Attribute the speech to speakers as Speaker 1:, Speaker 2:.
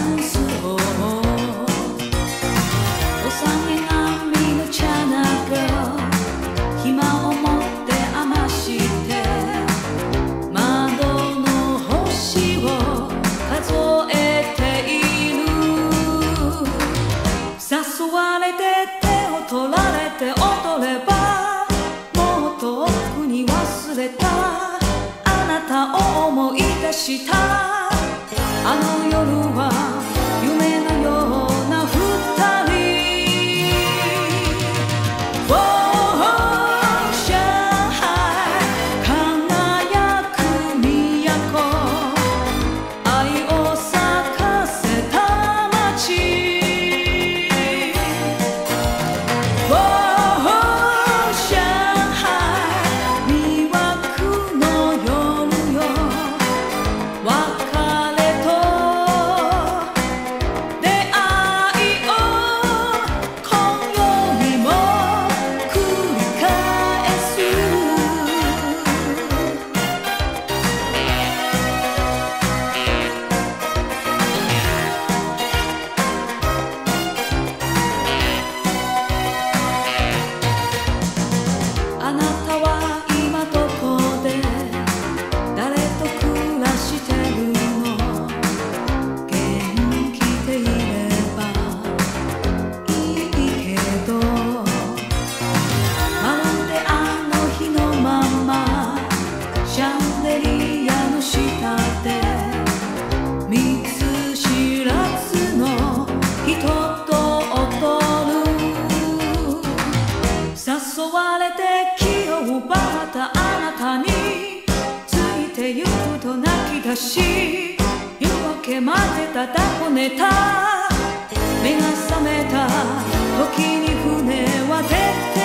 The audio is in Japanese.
Speaker 1: ンスをお下げがみのチャナが暇を持って余して窓の星を数えている。誘われて手を取られて踊ればもっと奥に忘れたあなたを思い出した。あの夜は夢のような二人。輝く都、愛を咲かせた街。魅惑の夜よ、別れと出会いを今夜にも繰り返す。あなたは今どこで誰と暮らしてるの？元気でいればいいけど、まるであの日のままシャンデリアの下で見ず知らずの人と踊る。誘われて気を奪ったあなたについてゆくと泣き出し、夜明けまでただこねた。目が覚めた時に船は出た。